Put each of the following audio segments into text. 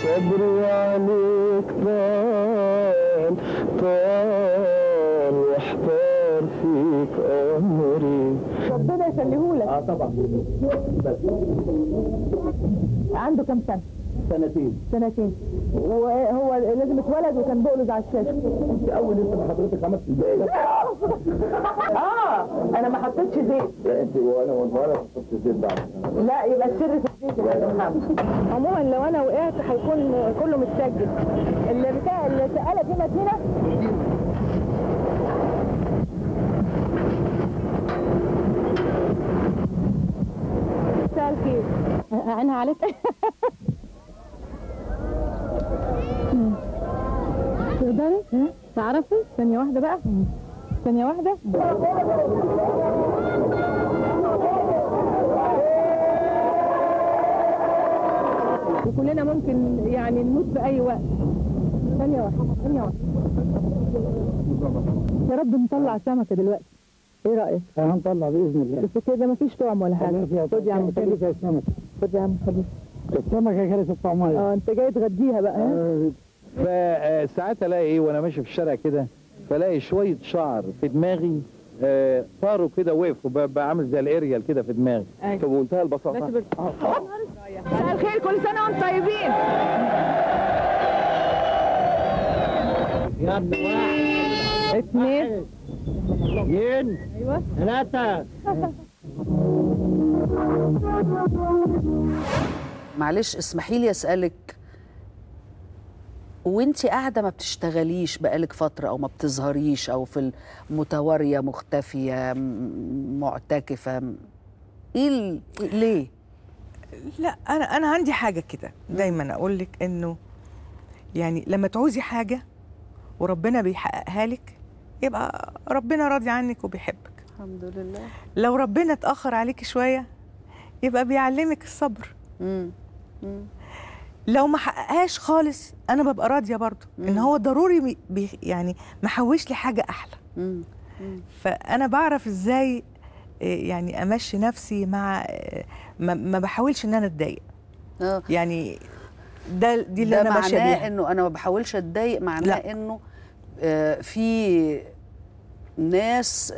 صبري عليك طال طال واحتار فيك أمري. ربنا يخليهولك. طبعا. عنده كم سنة؟ سنتين. وهو لازم اتولد وكان بقلز على الشاشة. انت اول انت حضرتك عملت الباقي. انا ما حطيتش زيت. لا انت ولا حطيت زيت بعد. لا يبقى السر في الزيت يا استاذ محمد. عموما لو انا وقعت هيكون كله متسجل. اللي بتاع السقاله دي متينه. مساء الخير. عينها عليك. تقدري؟ تعرفي؟ ثانية واحدة بقى. ثانية واحدة. وكلنا ممكن يعني نموت في أي وقت. ثانية واحدة. يا رب نطلع سمكة دلوقتي. ايه رأيك؟ هنطلع بإذن الله. بس كده مفيش طعم ولا حاجة. خد يا عم خليل. خد يا عم خليل. السمكة كانت الطعمية. انت جاي تغديها بقى. فساعات الاقي ايه وانا ماشي في الشارع كده، فلاقي شويه شعر في دماغي طاروا كده وقفوا، بعمل زي الاريال كده في دماغي بمنتهى البساطه. مساء الخير، كل سنه وانتم طيبين. يلا 1 2 2 ايوه 3. معلش اسمحي لي اسالك، وانتي قاعده ما بتشتغليش بقالك فتره او ما بتظهريش او في المتواريه مختفيه معتكفه، ليه؟ لا انا عندي حاجه كده دايما اقول لك انه يعني لما تعوزي حاجه وربنا بيحققها لك يبقى ربنا راضي عنك وبيحبك. الحمد لله. لو ربنا اتاخر عليكي شويه يبقى بيعلمك الصبر. لو ما حققهاش خالص انا ببقى راضيه برضو ان هو ضروري يعني محوش لي حاجه احلى. فانا بعرف ازاي يعني امشي نفسي مع ما بحاولش ان انا اتضايق. يعني دي اللي انا ماشيه بيها. معناه انه انا ما بحاولش اتضايق، معناه انه في ناس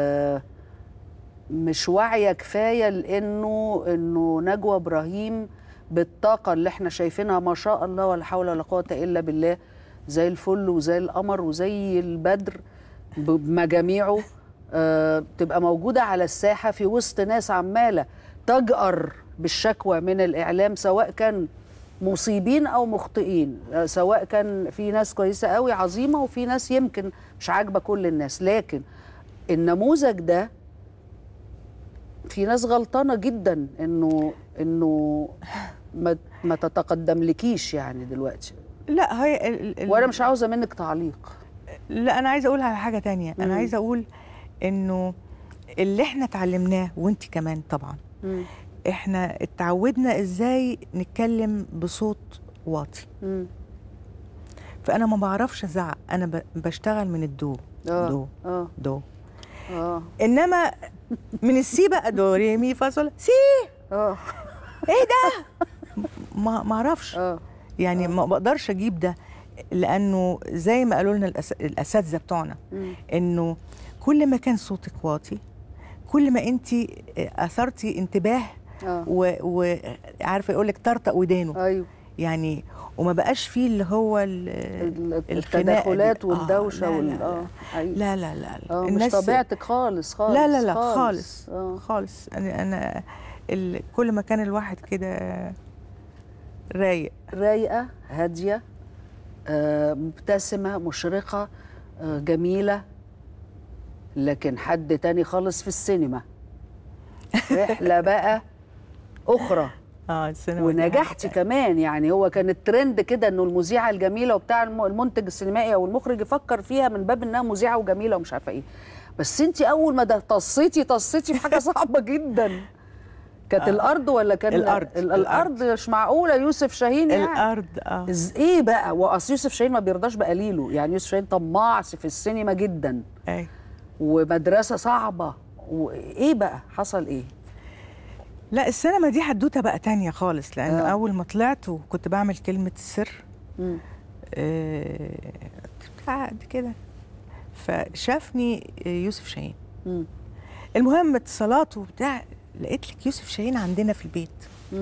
مش واعيه كفايه انه نجوى ابراهيم بالطاقه اللي احنا شايفينها ما شاء الله ولا حول ولا قوه الا بالله، زي الفل وزي القمر وزي البدر بمجاميعه، تبقى موجوده على الساحه في وسط ناس عماله تجأر بالشكوى من الاعلام، سواء كان مصيبين او مخطئين، سواء كان في ناس كويسه قوي عظيمه وفي ناس يمكن مش عاجبه كل الناس، لكن النموذج ده في ناس غلطانه جدا انه ما تتقدملكيش يعني دلوقتي. لا هي وانا مش عاوزه منك تعليق. لا انا عايزه اقول على حاجه تانية. انا عايزه اقول انه اللي احنا اتعلمناه وانت كمان طبعا احنا اتعودنا ازاي نتكلم بصوت واطي. فانا ما بعرفش ازعق، انا بشتغل من الدو. دو انما من السي بقى دو ري مي فا صول سي. ايه ده؟ ما اعرفش. يعني ما بقدرش اجيب ده، لانه زي ما قالوا لنا الاساتذه بتوعنا انه كل ما كان صوتك واطي كل ما انت اثرتي انتباه وعارفه يقول لك طرطق ودانه. ايوه يعني وما بقاش فيه اللي هو التدخلات والدوشه لا لا لا لا مش طبيعتك خالص. لا لا لا خالص خالص. انا كل ما كان الواحد كده رايقه هاديه مبتسمه مشرقه جميله، لكن حد تاني خالص في السينما رحله بقى اخرى. السينما ونجحتي كمان. يعني هو كان الترند كده انه المذيعه الجميله وبتاع المنتج السينمائي او المخرج يفكر فيها من باب انها مذيعه وجميله ومش عارفه ايه، بس انت اول ما طصيتي في حاجه صعبه جدا. كانت الارض ولا كان الارض مش معقوله يوسف شاهين يعني الارض ايه بقى؟ واصل يوسف شاهين ما بيرضاش بقليله، يعني يوسف شاهين طماع في السينما جدا ومدرسه صعبه، وايه بقى حصل ايه؟ لا السينما دي حدوته بقى تانية خالص، لان اول ما طلعت وكنت بعمل كلمه السر بتاع قد كده، فشافني يوسف شاهين. المهم اتصالات وبتاع، لقيت لك يوسف شاهين عندنا في البيت.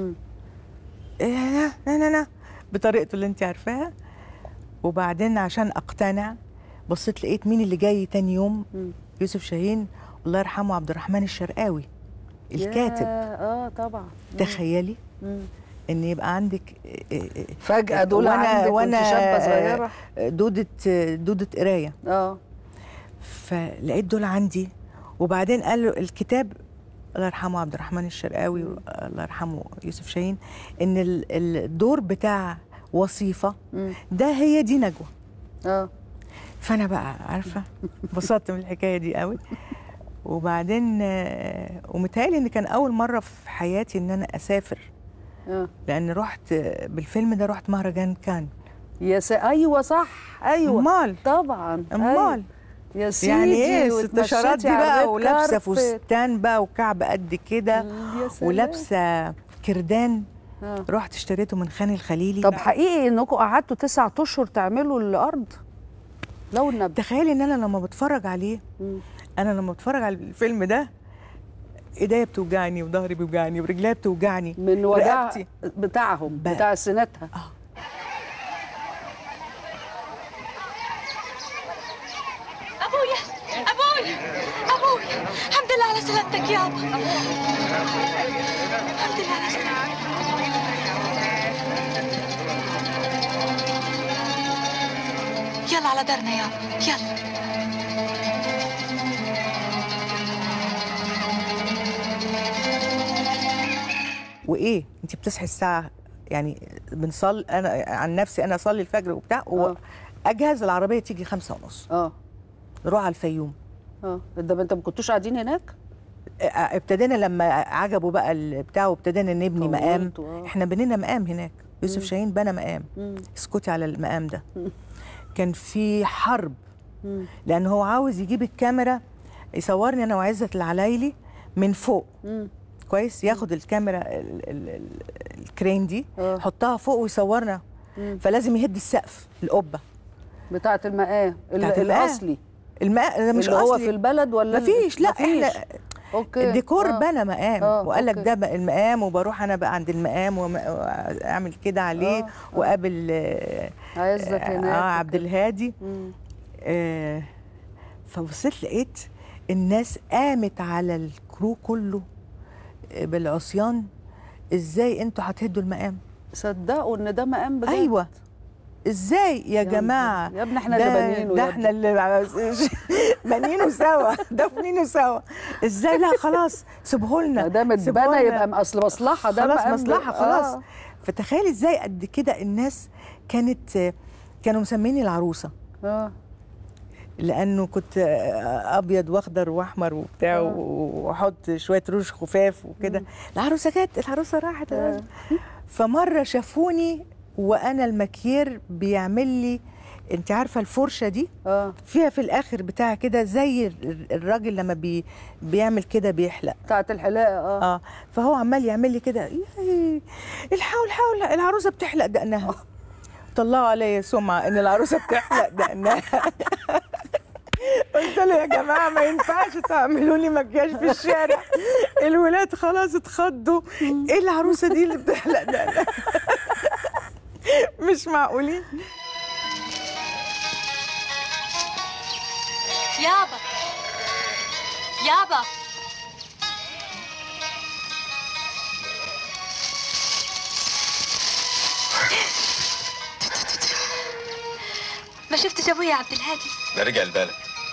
انا بطريقته اللي انت عارفاها. وبعدين عشان اقتنع بصيت لقيت مين اللي جاي تاني يوم. يوسف شاهين الله يرحمه، عبد الرحمن الشرقاوي الكاتب. طبعا. تخيلي ان يبقى عندك فجأة دول عندك وانت شابة صغيرة، دودة قراية. فلقيت دول عندي. وبعدين قالوا الكتاب الله يرحمه عبد الرحمن الشرقاوي الله يرحمه يوسف شاهين، ان الدور بتاع وصيفة ده هي دي نجوى. فانا بقى عارفة انبسطت من الحكاية دي قوي. وبعدين ومتهيألي ان كان اول مرة في حياتي ان انا اسافر، لان رحت بالفيلم ده، رحت مهرجان كان. ايوه صح، ايوه امال طبعا، امال يا سيدي. يعني ايه استشارات دي بقى، ولابسه فستان بقى وكعب قد كده، ولابسه كردان. رحت اشتريته من خان الخليلي. طب حقيقي انكم قعدتوا 9 اشهر تعملوا الارض؟ لو النبي تخيلي ان انا لما بتفرج عليه، انا لما بتفرج على الفيلم ده ايديا بتوجعني وظهري بيوجعني ورجليا بتوجعني من وجع بتاعهم بتاع سنتها. ابويا ابويا ابويا، الحمد لله على سلامتك يابا. الحمد لله على سلامتك. يلا على دارنا يابا، يلا. وايه انت بتصحي الساعه، يعني بنصلي، انا عن نفسي انا اصلي الفجر وبتاع واجهز العربيه تيجي 5:30. نروح على الفيوم. ده انت ما كنتوش قاعدين هناك؟ ابتدينا لما عجبوا بقى البتاع وابتدينا نبني مقام. احنا بنينا مقام هناك. يوسف شاهين بنى مقام. اسكتي على المقام ده. كان في حرب، لان هو عاوز يجيب الكاميرا يصورني انا وعزت العلايلي من فوق. كويس، ياخد الكاميرا الكرين دي يحطها فوق ويصورنا. فلازم يهد السقف، القبه بتاعه المقام الاصلي. المقام مش اللي اصلي هو في البلد ولا مفيش؟ لا مفيش. احنا الديكور بنى مقام وقال لك ده المقام، وبروح انا بقى عند المقام واعمل كده عليه وقابل عزت هناك عبد الهادي. فبصيت لقيت الناس قامت على الكرو كله بالعصيان. ازاي انتوا هتهدوا المقام؟ صدقوا ان ده مقام بجد؟ ايوه. ازاي يا جماعه؟ يا ابني احنا اللي بانيينه، ده احنا اللي بانيينه سوا، دافنينه سوا. ازاي؟ لا خلاص سيبوه لنا، ده متبنى يبقى اصل مصلحه، ده خلاص مصلحه خلاص. فتخيلي ازاي قد كده الناس كانوا مسميني العروسه. لانه كنت ابيض واخضر واحمر وبتاع واحط شويه روج خفاف وكده. العروسه جت، العروسه راحت. فمره شافوني وانا المكيير بيعمل لي، انت عارفه الفرشه دي فيها في الاخر بتاع كده زي الراجل لما بيعمل كده بيحلق، بتاعت الحلاقه. فهو عمال يعمل لي كده، الحاول العروسه بتحلق دقنها. طلعوا عليا سمعه ان العروسه بتحلق دقنها. قلت له يا جماعه ما ينفعش تعملوا لي مكياج في الشارع، الولاد خلاص اتخضوا. ايه العروسه دي اللي بتحلق دقنها؟ مش معقولين. يابا يابا ما شفتش ابويا يا عبد الهادي؟ ده رجع البلد.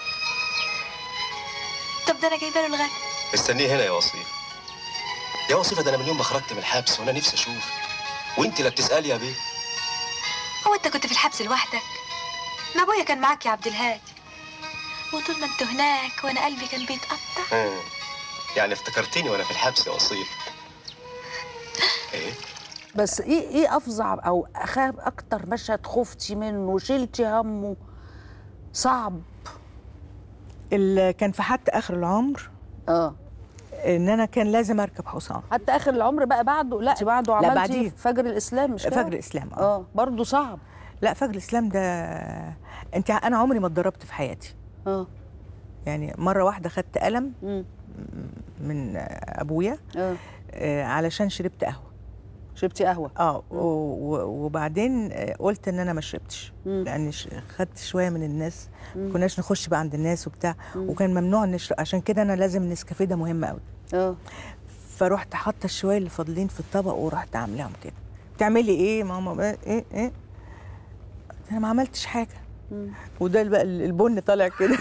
طب ده انا جايبه له الغدا. استنيه هنا يا وصيفه. يا وصيفه، ده انا من يوم ما خرجت من الحبس وانا نفسي اشوفك، وانت لا بتسالي يا بيه. هو انت كنت في الحبس لوحدك؟ ما ابويا كان معاك يا عبد الهادي، وطول ما انت هناك وانا قلبي كان بيتقطع. يعني افتكرتيني وانا في الحبس يا وصيفه. ايه بس ايه افظع او اخاف اكتر مشهد خفتي منه شلتي همه صعب؟ اللي كان في حتى اخر العمر. ان انا كان لازم اركب حصان. حتى اخر العمر بقى بعده؟ لا بعده لا، عملتي بعديه. فجر الاسلام مش كده؟ فجر الاسلام برضه صعب. لا فجر الاسلام ده انا عمري ما اتضربت في حياتي. يعني مره واحده خدت قلم من ابويا علشان شربت قهوه. شربتي قهوه؟ وبعدين قلت ان انا ما شربتش لان خدت شويه من الناس، ما كناش نخش بقى عند الناس وبتاع، وكان ممنوع نشرب، عشان كده انا لازم نسكافيه، ده مهم قوي. فرحت حاطه الشويه اللي فاضلين في الطبق ورحت عاملاهم كده. بتعملي ايه ماما؟ ايه انا ما عملتش حاجه. وده بقى البن طالع كده.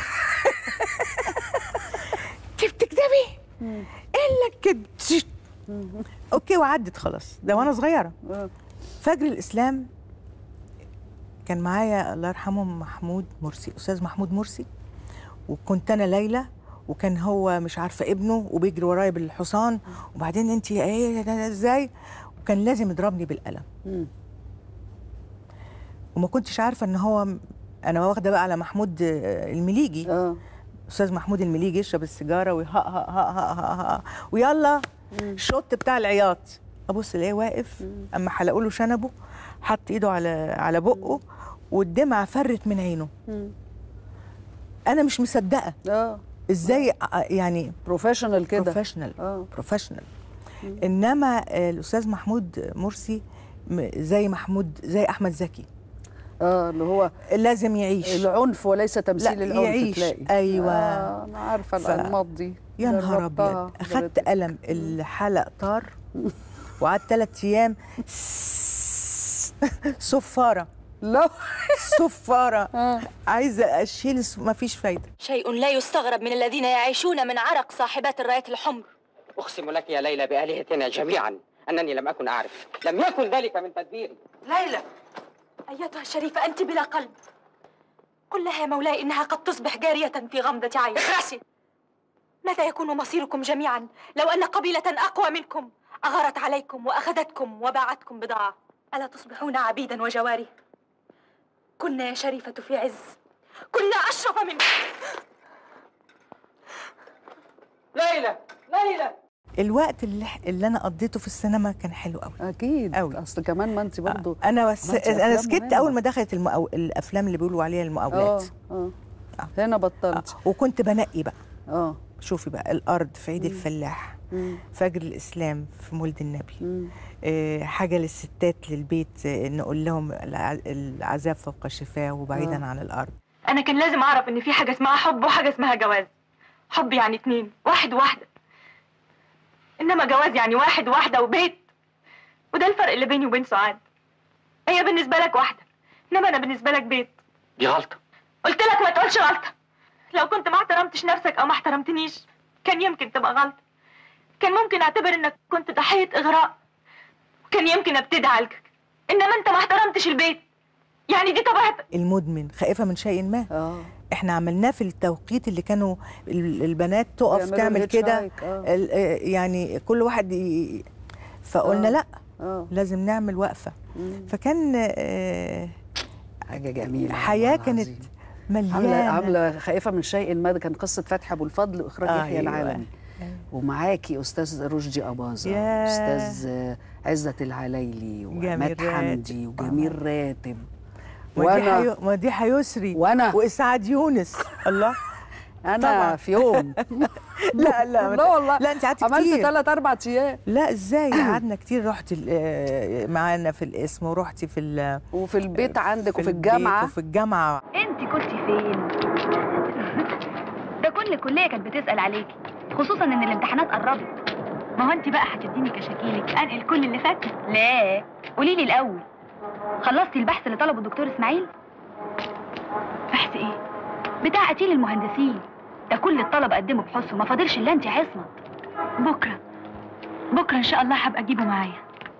انت بتكدبي؟ ايه لك كده؟ اوكي، وعدت خلاص، ده وانا صغيره. فجر الاسلام كان معايا الله يرحمه محمود مرسي، استاذ محمود مرسي، وكنت انا ليلى، وكان هو مش عارفه ابنه وبيجري ورايا بالحصان، وبعدين انت ايه ده ازاي؟ وكان لازم يضربني بالقلم. وما كنتش عارفه ان هو انا واخده بقى على محمود المليجي. استاذ محمود المليجي يشرب السيجاره ويهق هق هق هق هق ويلا الشوط بتاع العياط. ابص الاقيه واقف، اما حلقوا له شنبه، حط ايده على بقه والدمعه فرت من عينه. انا مش مصدقه ازاي يعني بروفيشنال كده. بروفيشنال. انما الاستاذ محمود مرسي زي احمد زكي، اللي هو لازم يعيش العنف وليس تمثيل العنف. يعيش. تلاقي ايوه انا عارفه الانماط دي. يا نهار ابيض، اخدت قلم الحلق طار وقعدت 3 ايام صفاره. لا صفاره عايزه اشيل، ما فيش فايده. شيء لا يستغرب من الذين يعيشون من عرق صاحبات الرايات الحمر. اقسم لك يا ليلى بآلهتنا جميعا انني لم اكن اعرف، لم يكن ذلك من تدبيري. ليلى ايتها الشريفه، انت بلا قلب. قل لها يا مولاي انها قد تصبح جاريه في غمضه عين. اخرسي. ماذا يكون مصيركم جميعا لو ان قبيله اقوى منكم اغارت عليكم واخذتكم وباعتكم بضاعه؟ الا تصبحون عبيدا وجواري؟ كنا يا شريفه في عز، كنا اشرف منكم. ليلى الوقت اللي انا قضيته في السينما كان حلو قوي. اكيد قوي. اصل كمان ما انت برضه انا سكت اول ما دخلت الافلام اللي بيقولوا عليها المقاولات. هنا بطلت. وكنت بنقي بقى. شوفي بقى الارض في عيد الفلاح، فجر الاسلام في مولد النبي، حاجه للستات للبيت، نقول لهم العذاب فوق الشفاه وبعيدا عن الارض. انا كان لازم اعرف ان في حاجه اسمها حب وحاجه اسمها جواز. حب يعني 2، واحد وواحده، انما جواز يعني 1 وواحده وبيت. وده الفرق اللي بيني وبين سعاد. هي بالنسبه لك واحده، انما انا بالنسبه لك بيت. دي غلطه. قلت لك ما تقولش غلطه. لو كنت ما احترمتش نفسك او ما احترمتنيش كان يمكن تبقى غلطه. كان ممكن اعتبر انك كنت ضحيه اغراء، كان يمكن ابتدي اعالجك. انما انت ما احترمتش البيت، يعني دي طبيعتك. المدمن خائفه من شيء ما. احنا عملناه في التوقيت اللي كانوا البنات تقف تعمل كده، يعني كل واحد فقلنا لا لازم نعمل وقفه. فكان حاجه جميله. حياه كانت مليانه. عامله خائفه من شيء ما، ده كان قصه فتحي ابو الفضل واخراج يحيى العالمي. ومعاكي استاذ رشدي اباظه، استاذ عزت العلايلي، وعماد حمدي، وجميل راتب، مديحه يسري، وانا واسعاد يونس. الله انا طبعا. في يوم لا والله لا انت قعدتي عملت كتير. 3-4 ايام. لا ازاي، قعدنا كتير. رحت معانا في القسم، ورحتي وفي البيت عندك، وفي الجامعه. وفي الجامعه. انت كنتي فين؟ ده كل كليه كانت بتسال عليكي، خصوصا ان الامتحانات قربت. ما هو انت بقى هتديني كشاكيلك انقل كل اللي فات. لا قولي لي الاول، خلصتي البحث اللي طلبه الدكتور اسماعيل؟ بحث ايه؟ بتاع قتيل المهندسين ده. كل الطلبه قدموا بحث وما فاضلش الا انت عصمت. بكره ان شاء الله هبقى اجيبه معايا.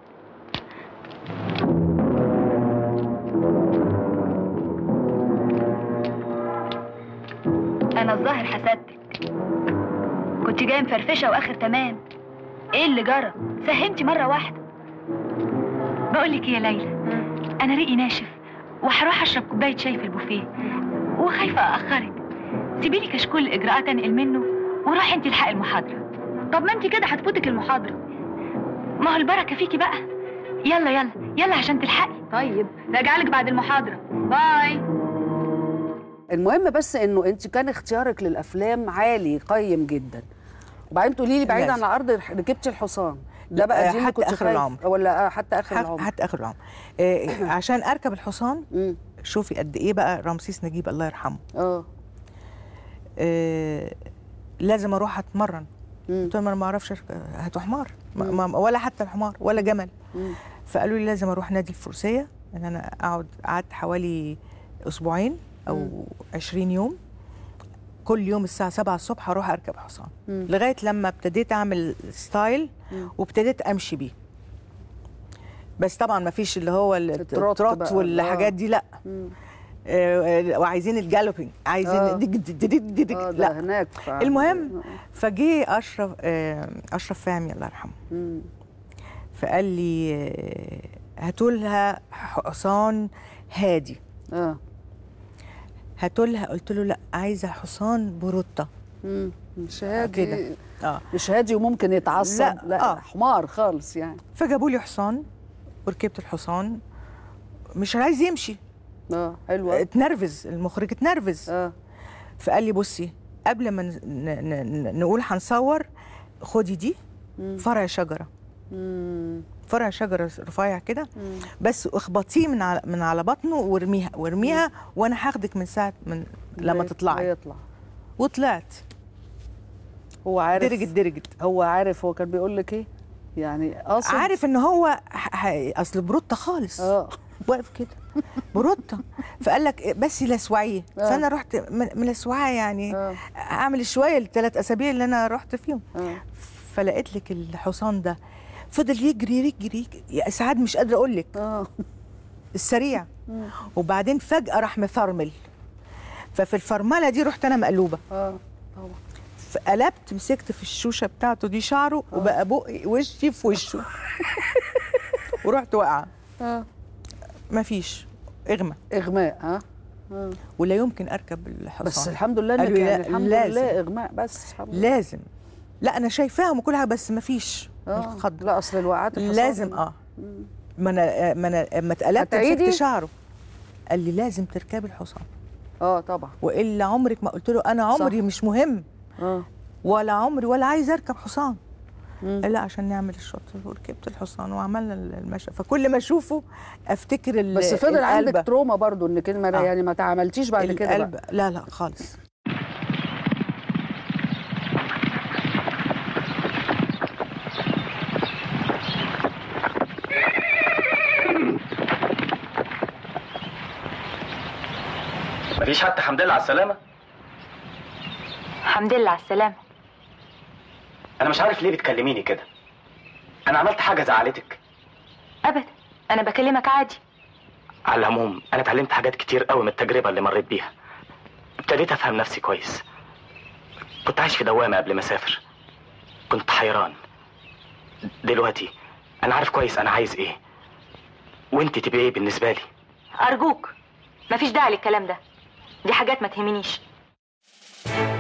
انا الظاهر حسدتك، كنت جايه مفرفشه واخر تمام. ايه اللي جرى؟ سهمتي مره واحده. بقول لك ايه يا ليلى، انا ريقي ناشف وهروح اشرب كوبايه شاي في البوفيه، وخايفه اخرك. سيبي لي كشكول الاجراءات انقل منه وروحي انت الحقي المحاضره. طب ما انت كده هتفوتك المحاضره. ما هو البركه فيكي بقى. يلا يلا يلا عشان تلحقي. طيب راجعلك بعد المحاضره. باي. المهم بس انه انت كان اختيارك للافلام عالي قيم جدا، وبعدين تقولي لي بعيد عن العرض ركبتي الحصان ده بقى دي حتى اخر العمر ولا حتى اخر العمر؟ حتى اخر العمر. عشان اركب الحصان شوفي قد ايه بقى رمسيس نجيب الله يرحمه. لازم اروح اتمرن. قلت لهم انا ما اعرفش هاتوا حمار ولا حتى الحمار ولا جمل. فقالوا لي لازم اروح نادي الفروسيه، ان انا قعدت حوالي اسبوعين او 20 يوم، كل يوم الساعه 7 الصبح اروح اركب حصان لغايه لما ابتديت اعمل ستايل وابتديت امشي بيه. بس طبعا ما فيش اللي هو التروت والحاجات دي، لا. وعايزين الجالوبينج، عايزين لا هناك المهم فجي اشرف فهمي الله يرحمه، فقال لي هاتوا لها حصان هادي. هاتوا لها، قلت له لا عايزه حصان بروتة. مش هادي كده. مش هادي وممكن يتعصب، لا حمار خالص يعني. فجابوا لي حصان وركبت الحصان، مش عايز يمشي. حلوه. اتنرفز المخرج، اتنرفز. فقال لي بصي قبل ما نقول هنصور خدي دي فرع شجره، فرع شجره رفيع كده، بس اخبطيه من على بطنه وارميها وانا هاخدك من ساعه لما تطلعي. وطلعت. هو عارف درجت هو عارف هو كان بيقول لك ايه يعني، قاصد عارف ان هو اصل بروتة خالص. واقف كده بروتة. فقال لك بس لسوعيه. فانا رحت ملسوعاه يعني اعمل شويه ال3 اسابيع اللي انا رحت فيهم. فلقيت لك الحصان ده فضل يجري ساعات مش قادره اقول لك السريع. وبعدين فجاه راح مفرمل، ففي الفرمله دي رحت انا مقلوبه. طبعا. فقلبت مسكت في الشوشه بتاعته دي شعره وبقى بقي وشي في وشه. ورحت واقعه. مفيش اغماء. ولا يمكن اركب الحصان. بس الحمد لله انك يعني الحمد لله اغماء بس الحمد لله. لازم. لا انا شايفاهم وكل حاجه بس مفيش الخض. لا اصل الوقعات لازم ما انا اما اتقلبت مسكت شعره قال لي لازم تركبي الحصان. طبعا. والا عمرك ما قلت له انا عمري صح. مش مهم. ولا عمري ولا عايز اركب حصان. لا عشان نعمل الشوط وركبت الحصان وعملنا المشي. فكل ما اشوفه افتكر بس فضل عندك تروما برضو انك يعني ما تعاملتيش بعد كده بقى. لا خالص. مفيش حتى حمد لله على السلامة. حمد لله على السلامة. أنا مش عارف ليه بتكلميني كده. أنا عملت حاجة زعلتك؟ أبدا، أنا بكلمك عادي. على العموم أنا اتعلمت حاجات كتير قوي من التجربة اللي مريت بيها. ابتديت أفهم نفسي كويس. كنت عايش في دوامة قبل ما أسافر. كنت حيران. دلوقتي أنا عارف كويس أنا عايز إيه. وأنت تبقي إيه بالنسبة لي؟ أرجوك مفيش داعي للكلام ده. دي حاجات ما تهمنيش.